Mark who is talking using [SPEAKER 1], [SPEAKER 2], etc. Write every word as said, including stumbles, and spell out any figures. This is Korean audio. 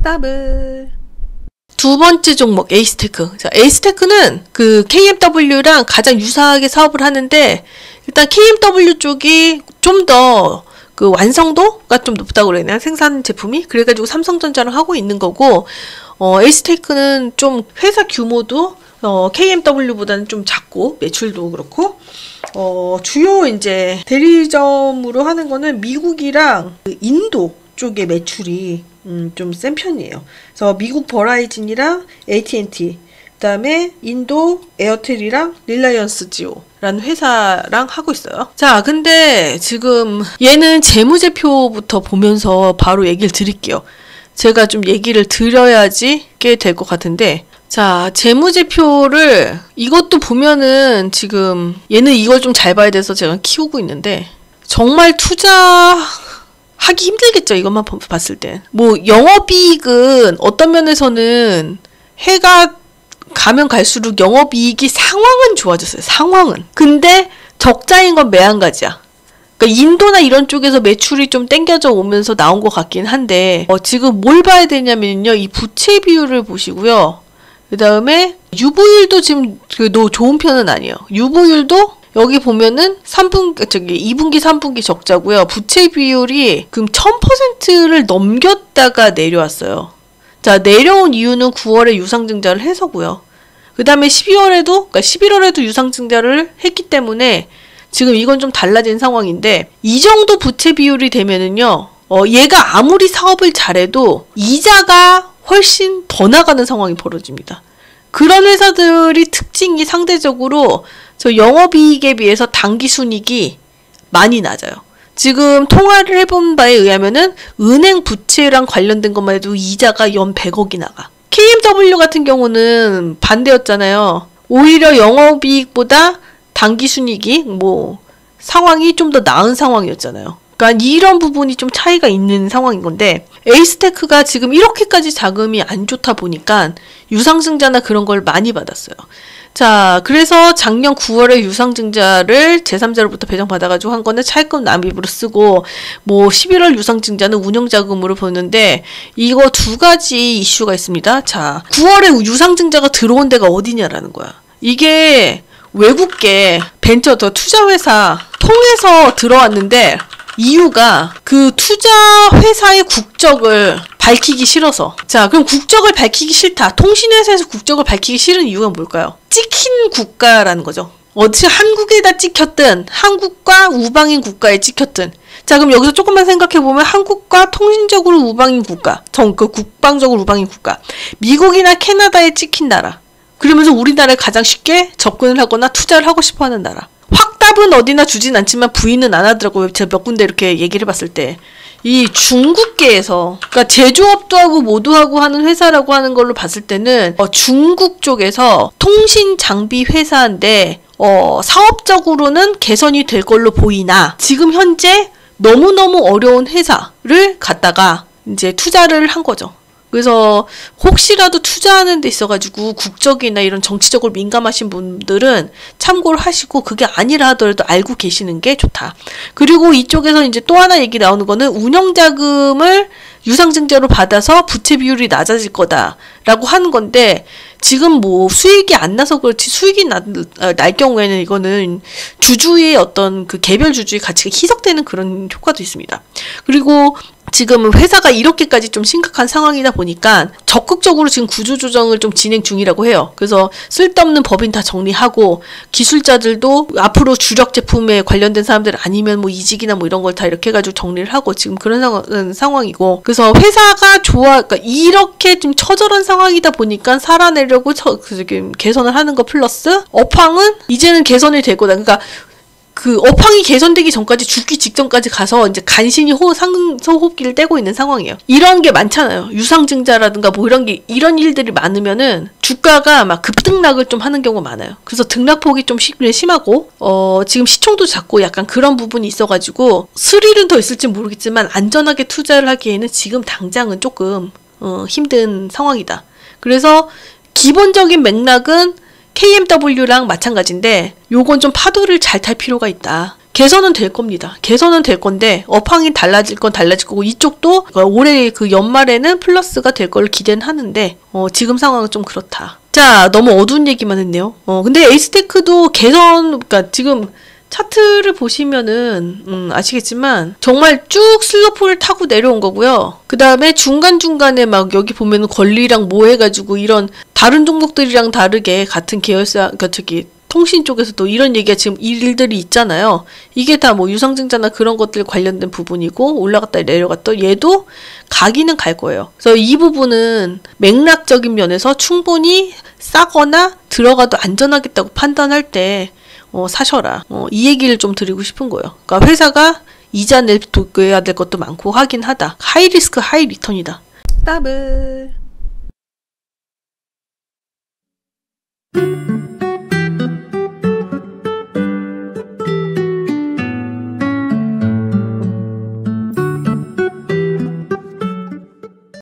[SPEAKER 1] 확답을. 두 번째 종목 에이스테크. 자, 에이스테크는 그 케이엠더블유랑 가장 유사하게 사업을 하는데 일단 케이엠더블유 쪽이 좀 더 그 완성도가 좀 높다고 그러네요. 생산 제품이. 그래가지고 삼성전자랑 하고 있는 거고, 어, 에이스테크는 좀 회사 규모도 어, 케이엠더블유보다는 좀 작고 매출도 그렇고, 어, 주요 이제 대리점으로 하는 거는 미국이랑 그 인도 쪽의 매출이 음, 좀 센 편이에요. 그래서 미국 버라이즌이랑 에이티앤티, 그 다음에 인도 에어텔이랑 릴라이언스 지오라는 회사랑 하고 있어요. 자, 근데 지금 얘는 재무제표부터 보면서 바로 얘기를 드릴게요. 제가 좀 얘기를 드려야지 꽤 될 것 같은데, 자, 재무제표를 이것도 보면은 지금 얘는 이걸 좀 잘 봐야 돼서 제가 키우고 있는데 정말 투자 하기 힘들겠죠, 이것만 봤을 때. 뭐 영업이익은 어떤 면에서는 해가 가면 갈수록 영업이익이 상황은 좋아졌어요. 상황은. 근데 적자인 건 매한가지야. 그러니까 인도나 이런 쪽에서 매출이 좀 땡겨져 오면서 나온 것 같긴 한데, 어, 지금 뭘 봐야 되냐면요, 이 부채 비율을 보시고요. 그 다음에 유보율도 지금 그래도 좋은 편은 아니에요. 유보율도 여기 보면은 삼 분, 저기 이 분기, 삼 분기 적자고요. 부채 비율이 그럼 천 퍼센트를 넘겼다가 내려왔어요. 자, 내려온 이유는 구월에 유상증자를 해서고요. 그 다음에 십이월에도, 그러니까 십일월에도 유상증자를 했기 때문에 지금 이건 좀 달라진 상황인데, 이 정도 부채 비율이 되면은요, 어, 얘가 아무리 사업을 잘해도 이자가 훨씬 더 나가는 상황이 벌어집니다. 그런 회사들이 특징이 상대적으로 저 영업이익에 비해서 당기순이익이 많이 낮아요. 지금 통화를 해본 바에 의하면은 은행 부채랑 관련된 것만 해도 이자가 연 백억이 나가. 케이엠더블유 같은 경우는 반대였잖아요. 오히려 영업이익보다 당기순이익이 뭐 상황이 좀 더 나은 상황이었잖아요. 그러니까 이런 부분이 좀 차이가 있는 상황인 건데, 에이스테크가 지금 이렇게까지 자금이 안 좋다 보니까 유상증자나 그런 걸 많이 받았어요. 자, 그래서 작년 구월에 유상증자를 제삼자로부터 배정받아가지고 한 거는 차입금 납입으로 쓰고, 뭐 십일월 유상증자는 운영자금으로 보는데, 이거 두 가지 이슈가 있습니다. 자, 구월에 유상증자가 들어온 데가 어디냐라는 거야. 이게 외국계 벤처 더 투자회사 통해서 들어왔는데, 이유가 그 투자 회사의 국적을 밝히기 싫어서. 자, 그럼 국적을 밝히기 싫다. 통신회사에서 국적을 밝히기 싫은 이유가 뭘까요? 찍힌 국가라는 거죠. 어떻게 한국에다 찍혔든 한국과 우방인 국가에 찍혔든. 자, 그럼 여기서 조금만 생각해보면 한국과 통신적으로 우방인 국가, 정, 그 국방적으로 우방인 국가, 미국이나 캐나다에 찍힌 나라, 그러면서 우리나라에 가장 쉽게 접근을 하거나 투자를 하고 싶어하는 나라. 확답은 어디나 주진 않지만 부인은 안 하더라고요. 제가 몇 군데 이렇게 얘기를 해봤을 때. 이 중국계에서, 그러니까 제조업도 하고 모두 하고 하는 회사라고 하는 걸로 봤을 때는 어, 중국 쪽에서 통신 장비 회사인데 어, 사업적으로는 개선이 될 걸로 보이나 지금 현재 너무너무 어려운 회사를 갖다가 이제 투자를 한 거죠. 그래서 혹시라도 투자하는 데 있어가지고 국적이나 이런 정치적으로 민감하신 분들은 참고를 하시고, 그게 아니라 하더라도 알고 계시는 게 좋다. 그리고 이쪽에서 이제 또 하나 얘기 나오는 거는 운영자금을 유상증자로 받아서 부채 비율이 낮아질 거다라고 하는 건데, 지금 뭐 수익이 안 나서 그렇지 수익이 나, 날 경우에는 이거는 주주의 어떤 그 개별 주주의 가치가 희석되는 그런 효과도 있습니다. 그리고 지금 회사가 이렇게까지 좀 심각한 상황이다 보니까 적극적으로 지금 구조조정을 좀 진행 중이라고 해요. 그래서 쓸데없는 법인 다 정리하고, 기술자들도 앞으로 주력 제품에 관련된 사람들 아니면 뭐 이직이나 뭐 이런 걸 다 이렇게 해가지고 정리를 하고 지금 그런 상황, 상황이고, 그래서 회사가 좋아, 그러니까 이렇게 좀 처절한 상황이다 보니까 살아내려고 처, 지금 개선을 하는 거 플러스 업황은 이제는 개선이 될 거다. 그러니까 그 업황이 개선되기 전까지 죽기 직전까지 가서 이제 간신히 호, 상소호흡기를 떼고 있는 상황이에요. 이런 게 많잖아요. 유상증자라든가 뭐 이런 게, 이런 일들이 많으면은 주가가 막 급등락을 좀 하는 경우가 많아요. 그래서 등락폭이 좀 심하고, 어, 지금 시총도 작고 약간 그런 부분이 있어가지고 스릴은 더 있을지 모르겠지만 안전하게 투자를 하기에는 지금 당장은 조금, 어, 힘든 상황이다. 그래서 기본적인 맥락은 케이엠더블유랑 마찬가지인데 요건 좀 파도를 잘 탈 필요가 있다. 개선은 될 겁니다. 개선은 될 건데 업황이 달라질 건 달라질 거고 이쪽도 올해 그 연말에는 플러스가 될 걸 기대는 하는데 어, 지금 상황은 좀 그렇다. 자, 너무 어두운 얘기만 했네요. 어, 근데 에이스테크도 개선, 그러니까 지금 차트를 보시면은 음, 아시겠지만 정말 쭉 슬로프를 타고 내려온 거고요. 그 다음에 중간중간에 막 여기 보면은 권리랑 뭐 해가지고 이런 다른 종목들이랑 다르게 같은 계열사, 그러니까 저기 통신 쪽에서도 이런 얘기가 지금 일들이 있잖아요. 이게 다 뭐 유상증자나 그런 것들 관련된 부분이고 올라갔다 내려갔다 얘도 가기는 갈 거예요. 그래서 이 부분은 맥락적인 면에서 충분히 싸거나 들어가도 안전하겠다고 판단할 때 어, 사셔라. 어, 이 얘기를 좀 드리고 싶은 거예요. 그러니까 회사가 이자 내야 될 것도 많고 하긴 하다. 하이 리스크 하이 리턴이다. 더블